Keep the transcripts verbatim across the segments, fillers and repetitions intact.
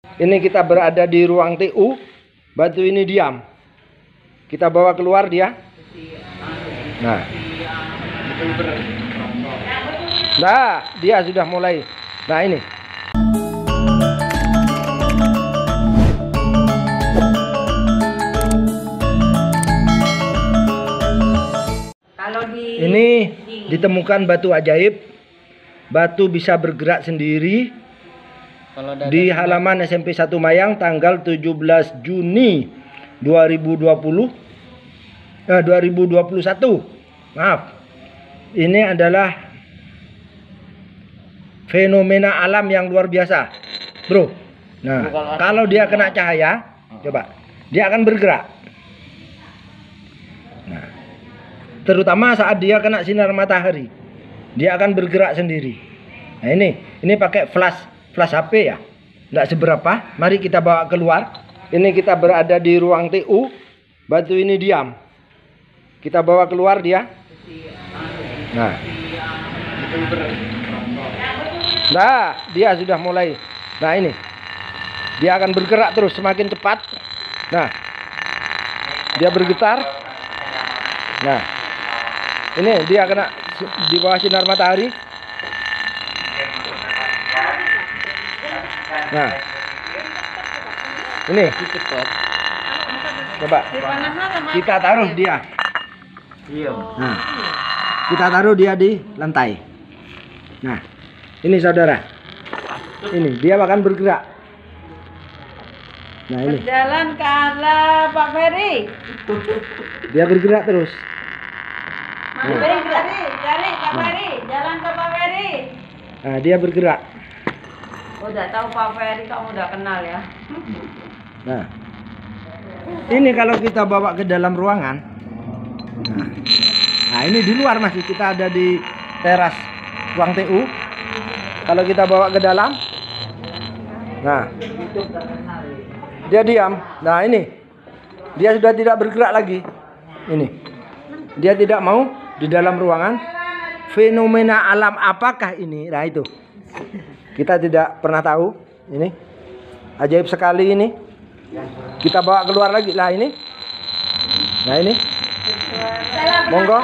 Ini kita berada di ruang T U. Batu ini diam. Kita bawa keluar dia. Nah. Nah, dia sudah mulai. Nah, ini. Kalau di Ini ditemukan batu ajaib. Batu bisa bergerak sendiri. Di halaman S M P satu Mayang tanggal tujuh belas Juni dua ribu dua puluh eh, dua ribu dua puluh satu. Maaf. Ini adalah fenomena alam yang luar biasa, bro. Nah, kalau dia kena cahaya, coba, dia akan bergerak. Nah, terutama saat dia kena sinar matahari, dia akan bergerak sendiri. Nah, ini, ini pakai flash, flash H P ya, nggak seberapa. Mari kita bawa keluar. Ini kita berada di ruang T U. Batu ini diam. Kita bawa keluar dia. Nah. Nah, dia sudah mulai. Nah, ini. Dia akan bergerak terus semakin cepat. Nah. Dia bergetar. Nah. Ini dia kena di bawah sinar matahari. Nah. Ini. Coba. Kita taruh dia. Nah. Kita taruh dia di lantai. Nah. Ini saudara, ini dia akan bergerak. Nah, ini berjalan ke arah Pak Ferry. Dia bergerak terus. Mas Ferry, cari, cari Pak Ferry, jalan ke Pak Ferry. Nah, dia bergerak. Udah tahu Pak Ferry, kamu udah kenal ya. Nah, ini kalau kita bawa ke dalam ruangan. Nah, nah ini di luar masih kita ada di teras ruang T U. Kalau kita bawa ke dalam, nah, dia diam. Nah, ini, dia sudah tidak bergerak lagi. Ini, dia tidak mau di dalam ruangan. Fenomena alam apakah ini? Nah, itu kita tidak pernah tahu. Ini ajaib sekali ini. Kita bawa keluar lagi. Lah, ini, nah ini, monggo.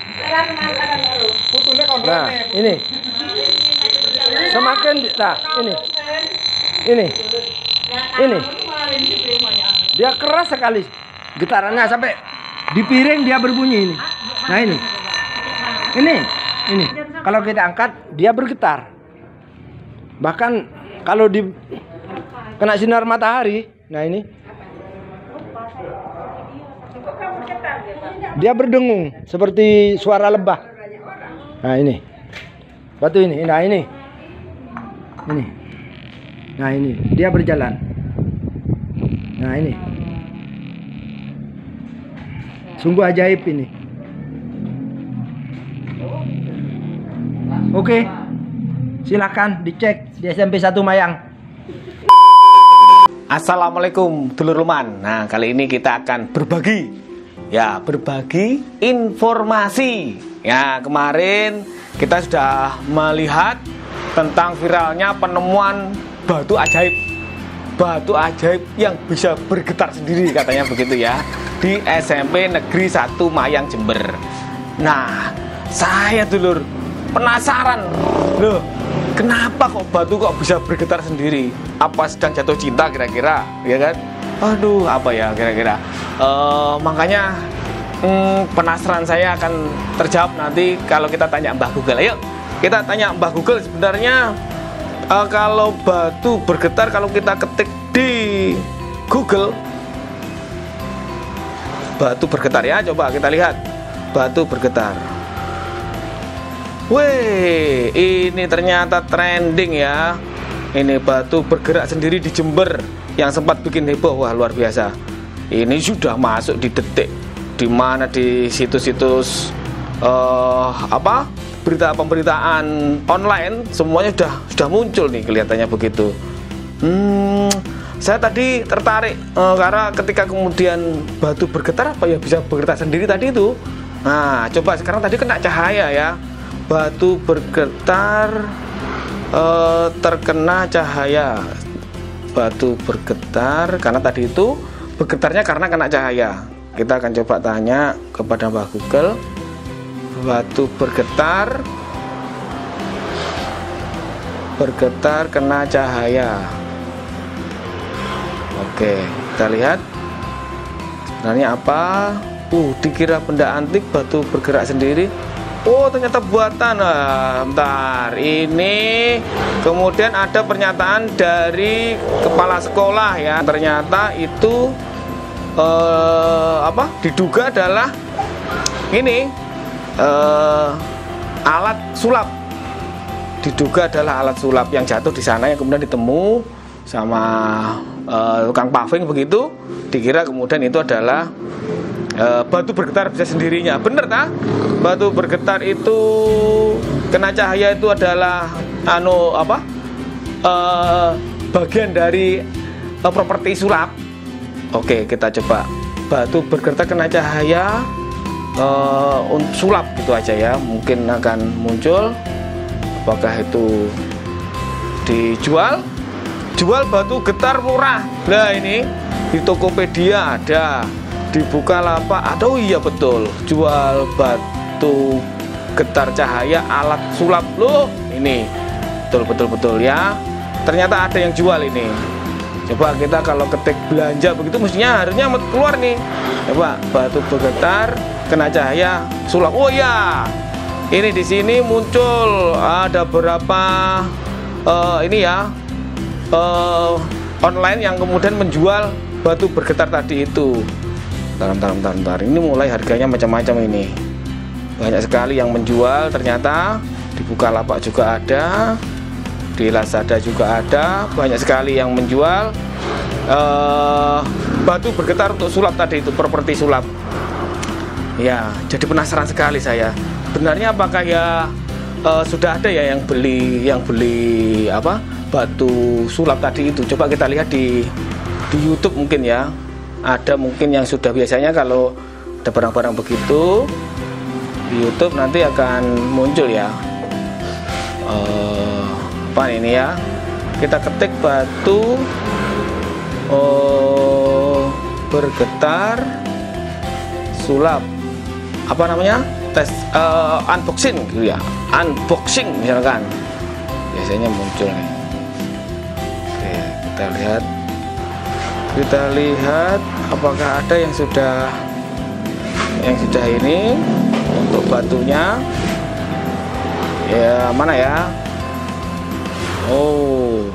Nah, ini. Semakin nah ini ini ini dia keras sekali getarannya sampai di piring dia berbunyi ini. Nah, ini ini ini kalau kita angkat dia bergetar, bahkan kalau di kena sinar matahari. Nah, ini dia berdengung seperti suara lebah. Nah, ini batu ini. Nah, ini ini, nah ini dia berjalan. Nah, ini sungguh ajaib ini. Oke, silakan dicek di S M P satu Mayang. Assalamualaikum dulur luman. Nah, kali ini kita akan berbagi, ya berbagi informasi. Ya, kemarin kita sudah melihat tentang viralnya penemuan batu ajaib. Batu ajaib yang bisa bergetar sendiri katanya begitu ya, di S M P Negeri satu Mayang Jember. Nah, saya dulur penasaran loh, kenapa kok batu kok bisa bergetar sendiri? Apa sedang jatuh cinta kira-kira, ya kan? Aduh, apa ya kira-kira? Uh, makanya hmm, penasaran saya akan terjawab nanti kalau kita tanya Mbah Google. Ayo kita tanya Mbah Google, sebenarnya uh, kalau batu bergetar, kalau kita ketik di Google batu bergetar ya, coba kita lihat batu bergetar. Wih, ini ternyata trending ya. Ini batu bergerak sendiri di Jember yang sempat bikin heboh. Wah, luar biasa. Ini sudah masuk di detik, di mana di situs-situs uh, apa? berita pemberitaan online semuanya sudah sudah muncul nih, kelihatannya begitu. Hmm, saya tadi tertarik uh, karena ketika kemudian batu bergetar, apa ya bisa bergetar sendiri tadi itu. Nah, coba sekarang tadi kena cahaya ya, batu bergetar uh, terkena cahaya. batu bergetar karena tadi itu bergetarnya karena kena cahaya. Kita akan coba tanya kepada Mbah Google, batu bergetar bergetar kena cahaya. Oke, kita lihat sebenarnya apa. Uh, dikira benda antik, batu bergerak sendiri. Oh, ternyata buatan. Nah, bentar, ini kemudian ada pernyataan dari kepala sekolah ya. Ternyata itu eh, apa? Diduga adalah ini eh, alat sulap. Diduga adalah alat sulap yang jatuh di sana yang kemudian ditemu sama eh, tukang paving begitu. Dikira kemudian itu adalah E, batu bergetar bisa sendirinya. Bener tak? Batu bergetar itu kena cahaya itu adalah anu apa? E, bagian dari e, properti sulap. Oke, kita coba. Batu bergetar kena cahaya e, sulap gitu aja ya. Mungkin akan muncul. Apakah itu dijual? Jual batu getar murah. Nah, ini di Tokopedia ada. Di Bukalapak, aduh iya betul, jual batu getar cahaya alat sulap loh. Ini betul betul betul ya. Ternyata ada yang jual ini. Coba kita kalau ketik belanja begitu mestinya harusnya keluar nih. Coba batu bergetar kena cahaya sulap. Oh ya, ini di sini muncul ada berapa uh, ini ya uh, online yang kemudian menjual batu bergetar tadi itu. Bentar, bentar, bentar, bentar. Ini mulai harganya macam-macam ini. Banyak sekali yang menjual ternyata. Di Bukalapak juga ada, di Lazada juga ada. Banyak sekali yang menjual uh, batu bergetar untuk sulap tadi itu, properti sulap. Ya, jadi penasaran sekali saya. Benarnya apakah ya uh, sudah ada ya yang beli yang beli apa batu sulap tadi itu? Coba kita lihat di di YouTube mungkin ya. Ada mungkin yang sudah, biasanya kalau ada barang-barang begitu di YouTube nanti akan muncul ya. Uh, apa ini ya? Kita ketik batu oh, bergetar sulap. Apa namanya? Tes uh, unboxing gitu ya. Unboxing misalkan. Biasanya muncul nih. Oke, kita lihat. Kita lihat apakah ada yang sudah yang sudah ini untuk batunya ya, mana ya. Oh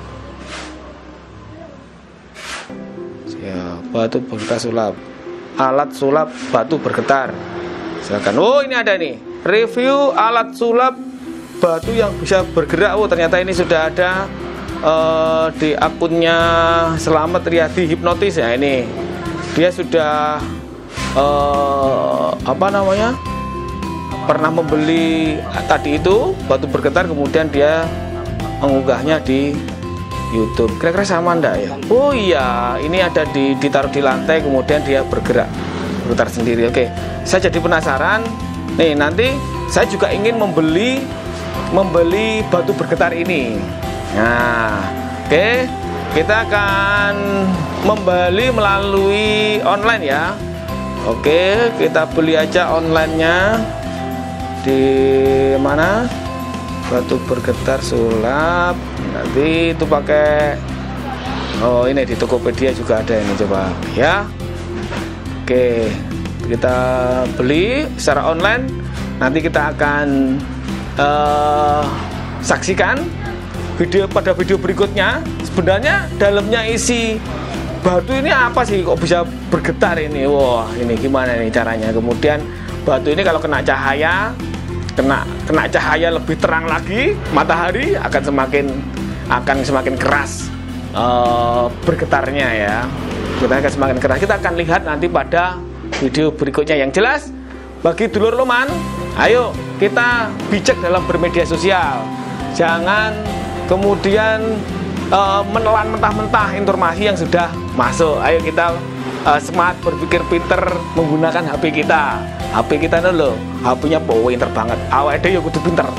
ya, batu bergetar sulap, alat sulap batu bergetar. Silakan. Oh, ini ada nih review alat sulap batu yang bisa bergerak. Oh, ternyata ini sudah ada Uh, di akunnya Selamat Riyadi Hipnotis ya. Ini dia sudah uh, apa namanya pernah membeli tadi itu batu bergetar, kemudian dia mengunggahnya di YouTube. Kira-kira sama enggak ya? Oh iya, ini ada di ditaruh di lantai, kemudian dia bergerak bergetar sendiri. Oke, saya jadi penasaran nih, nanti saya juga ingin membeli membeli batu bergetar ini. Nah, oke, okay. Kita akan membeli melalui online ya. Oke, okay, kita beli aja onlinenya di mana? Batu bergetar sulap. Nanti itu pakai oh ini di Tokopedia juga ada ini, coba ya. Oke, okay. Kita beli secara online. Nanti kita akan uh, saksikan video pada video berikutnya. Sebenarnya dalamnya isi batu ini apa sih kok bisa bergetar ini? Wah, ini gimana nih caranya? Kemudian batu ini kalau kena cahaya, kena kena cahaya lebih terang lagi, matahari akan semakin akan semakin keras uh, bergetarnya ya. Kita akan semakin keras. Kita akan lihat nanti pada video berikutnya. Yang jelas bagi dulur Loman, ayo kita bijak dalam bermedia sosial. Jangan kemudian uh, menelan mentah-mentah informasi yang sudah masuk. Ayo kita uh, smart, berpikir pinter menggunakan H P kita. H P kita itu loh, H P-nya pinter banget. Awake dhewe ya kudu pinter.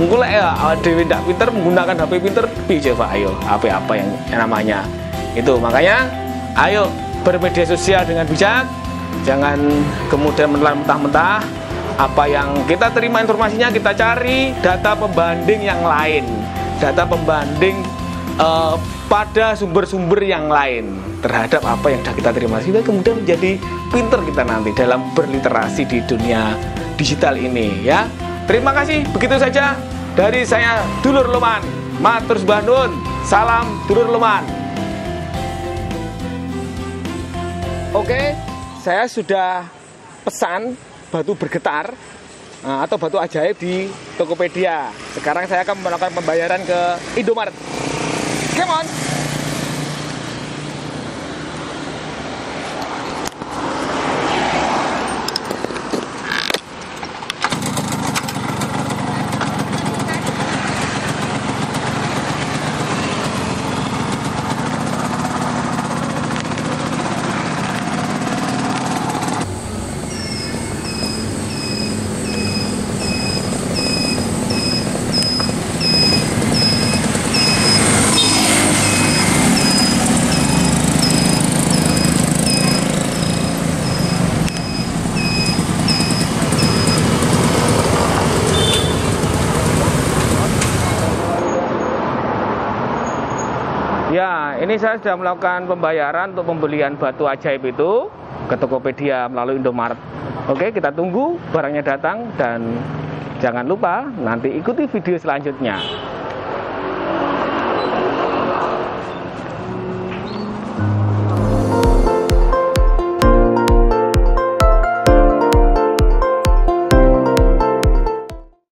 Mungkin ya Dewi tidak pinter menggunakan H P pinter, tapi coba ayo H P apa yang, yang namanya itu. Makanya ayo bermedia sosial dengan bijak, jangan kemudian menelan mentah-mentah. Apa yang kita terima informasinya kita cari data pembanding yang lain, data pembanding uh, pada sumber-sumber yang lain terhadap apa yang sudah kita terima, sehingga kemudian menjadi pinter kita nanti dalam berliterasi di dunia digital ini ya. Terima kasih, begitu saja dari saya Dulur Loman. Matur sembah nuwun, salam Dulur Loman. Oke, saya sudah pesan batu bergetar uh, atau batu ajaib di Tokopedia. Sekarang saya akan melakukan pembayaran ke Indomaret. Come on. Ya, ini saya sudah melakukan pembayaran untuk pembelian batu ajaib itu ke Tokopedia melalui Indomaret. Oke, kita tunggu barangnya datang dan jangan lupa nanti ikuti video selanjutnya.